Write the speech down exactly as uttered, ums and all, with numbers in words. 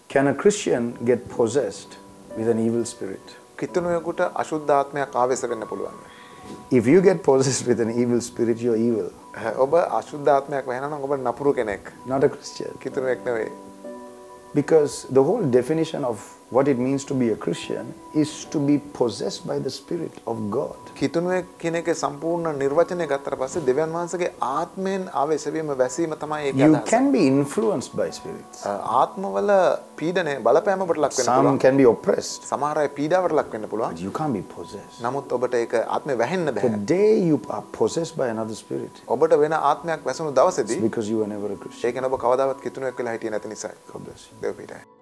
Can a Christian get possessed with an evil spirit? කිතුණුවෙකුට අශුද්ධ ආත්මයක් ආවේශ වෙන්න පුළුවන්. If you get possessed with an evil spirit, you're evil. ඔබ අශුද්ධ ආත්මයක් වෙනවා නම් ඔබ නපුරු කෙනෙක්. Not a Christian. කිතුණුවෙක් නෙවෙයි. Because the whole definition of what it means to be a Christian is to be possessed by the Spirit of God. කිතුණුවෙක් කියන එකේ සම්පූර්ණ නිර්වචනය ගත්තට පස්සේ දෙවියන් වහන්සේගේ ආත්මයෙන් ආවේශ වීම වැසීම තමයි ඒකේ You අදහස. can be influenced by spirits. ආත්මවල පීඩනය බලපෑමකට ලක් වෙන්න Some පුළුවන්. can be oppressed. සමහර අය පීඩාවට ලක් වෙන්න පුළුවන්. But you can't be possessed. නමුත් ඔබට ඒක ආත්මය වැහෙන්න The බෑ. day you are possessed by another spirit, ඔබට වෙන ආත්මයක් වැසුණු දවසේදී it's because you were never a Christian. ඒක න ඔබ කවදාවත් කිතුණුවෙක් වෙලා හිටියේ නැති නිසායි. God bless you. දෙව පිටයි.